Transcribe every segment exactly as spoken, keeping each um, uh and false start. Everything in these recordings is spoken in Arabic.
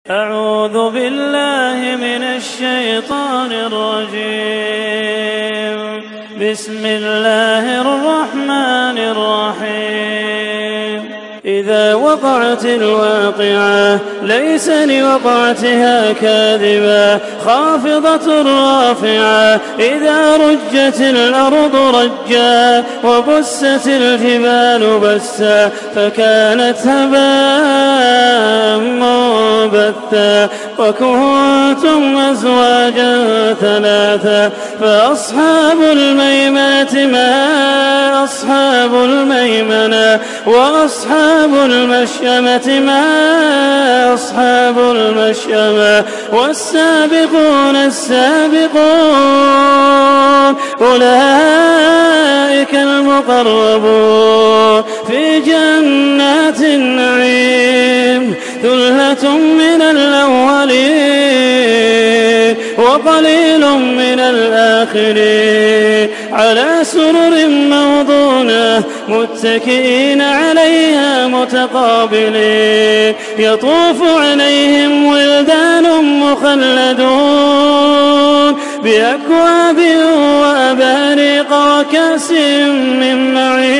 أعوذ بالله من الشيطان الرجيم. بسم الله الرحمن الرحيم. إذا وقعت الواقعة ليس لوقعتها كاذبة خافضة رافعة. إذا رجت الأرض رجا وبست الجبال بسا فكانت هباء منبثا وكنتم أزواجا ثلاثا فأصحاب الميمنة ما أصحاب الميمنة وأصحاب المشأمة ما أصحاب المشأمة والسابقون السابقون أولئك المقربون في جنات النعيم. ثلة من الأولين وقليل من الآخرين على سرر موضونة متكئين عليها متقابلين. يطوف عليهم ولدان مخلدون بأكواب وأباريق وكأس من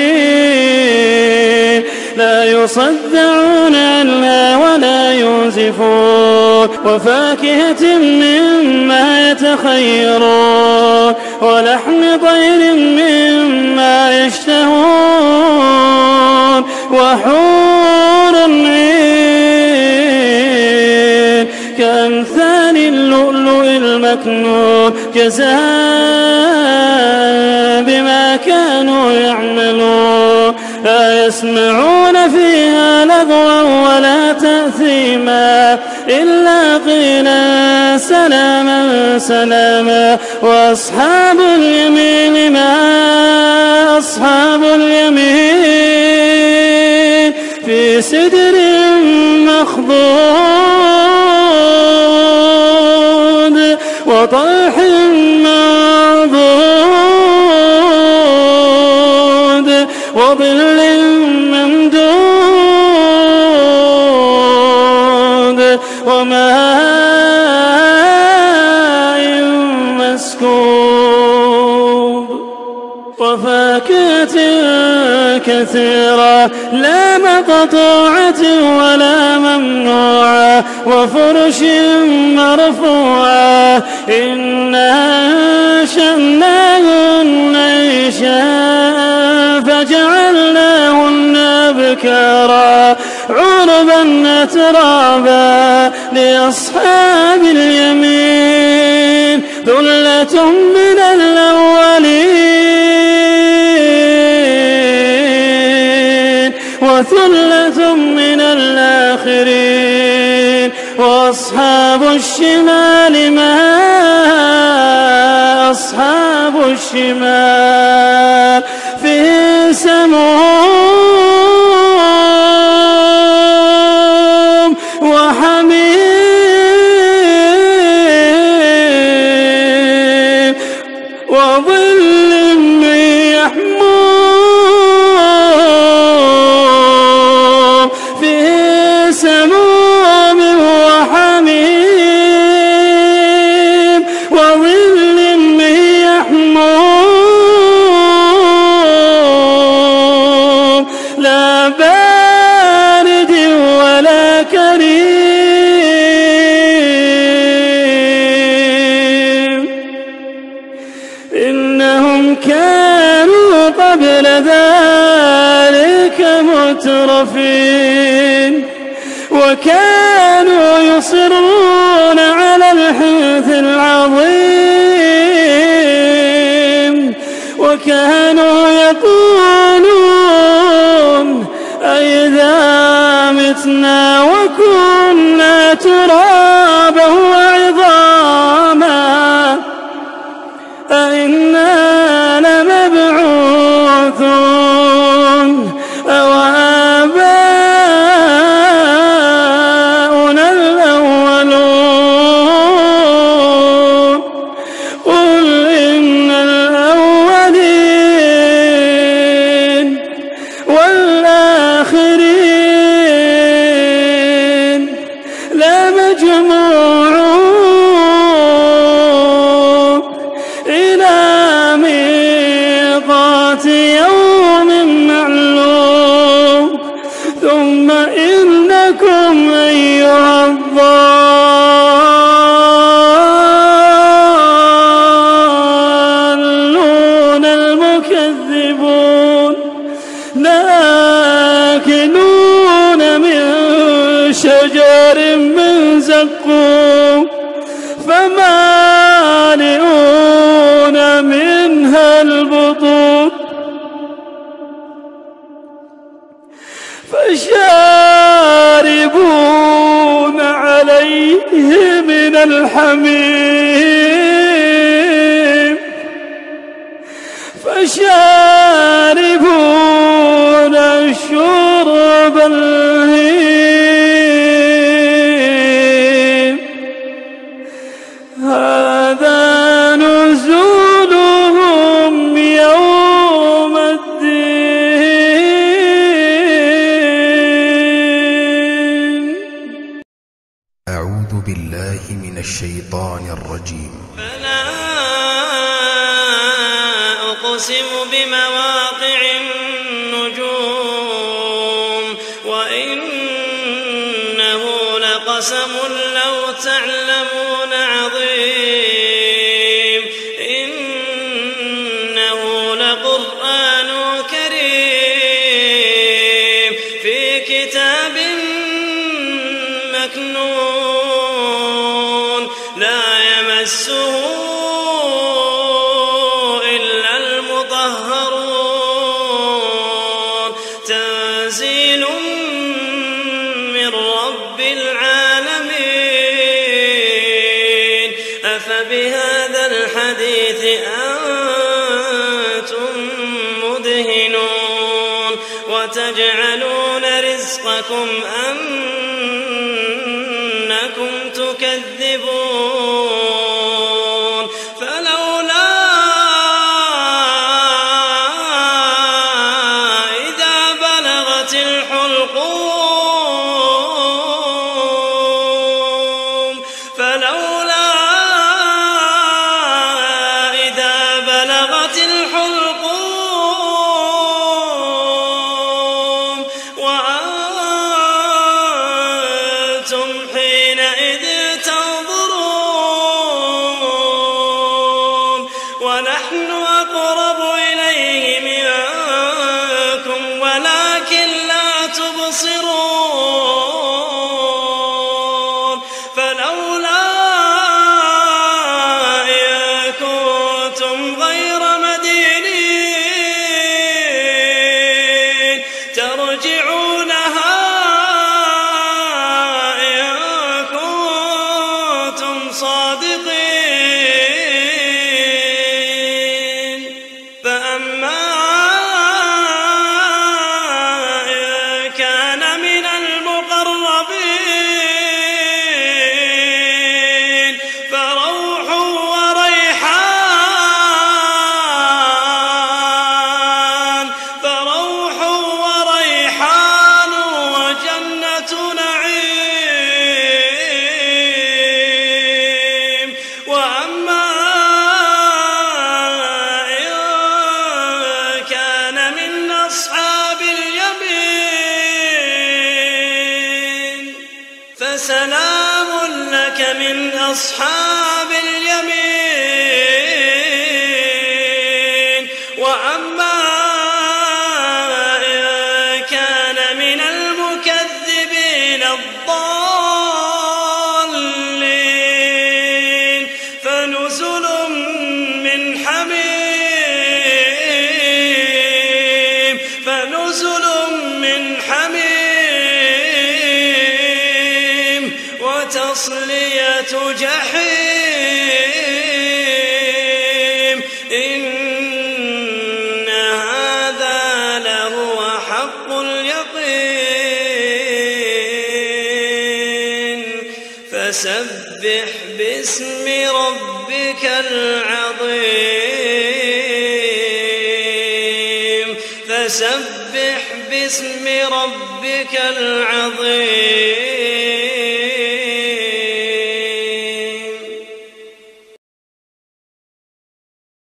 معين لا يصدعون عنها ولا ينزفون وفاكهة مما يتخيرون ولحم طير مما يشتهون وحور عين كأمثال اللؤلؤ المكنون جزاء بما كانوا يعملون. لا يسمعون فيها لغوا ولا تأثيما إلا قيلا سلاما سلاما. وأصحاب اليمين ما أصحاب اليمين في سدر مخضود وطلح منضود وظل ممدود وماء مسكوب وفاكهة كثيرة لا مقطوعة ولا ممنوعة وفرش مرفوعة. إنا أنشأناهن إنشاء فجعلناهن أبكارا عربا أترابا لأصحاب اليمين ثلة من الأولين وثلة من الآخرين. وأصحاب الشمال ما أصحاب الشمال في سموم وحميم وظل من يحموم في سموم وحميم وظل من يحموم لا بارد ولا كريم. إنهم كانوا قبل ذلك مترفين وكانوا يصرون على الحنث العظيم وكانوا يقولون أئذا متنا وكنا ترابا وعظاما أئنا لمبعوثون أو آباؤنا الأولون. قل إن الأولين ويلكم أيها الضالون المكذبون لآكلون من شجر من زقوم فمالئون منها البطون فشاربون عليه من الحميم فشاربون شرب الهيم هذا نزولهم يوم الدين. أعوذ بالله من الشيطان الرجيم. فلا أقسم بمواقع النجوم وإنه لقسم لو تعلمون عظيم إنه لقرآن كريم في كتاب مكنون لا يمسه إلا المطهرون تنزيل من رب العالمين أفبهذا الحديث أنتم مدهنون وتجعلون رزقكم أنكم تكذبون فلولا إذا بلغت الحلقوم فلولا إذا بلغت الحلقوم وأنتم حينئذ تنظرون ونحن أقرب إليه منكم ولكن لا تبصرون فلولا إن كنتم غير مدينين ترجعونها إن كنتم صادقين فأما إن كان من المقربين فروح وريحان فروح وريحان وجنة نعيم وأما إن كان من أصحاب اليمين فسلام لك من أصحاب اليمين وأما إن كان من المكذبين الضالين فنزل من حميم فنزل من حميم وتصلية جحيم إن هذا لهو حق اليقين فسبح باسم ربك العظيم فسبح باسم ربك العظيم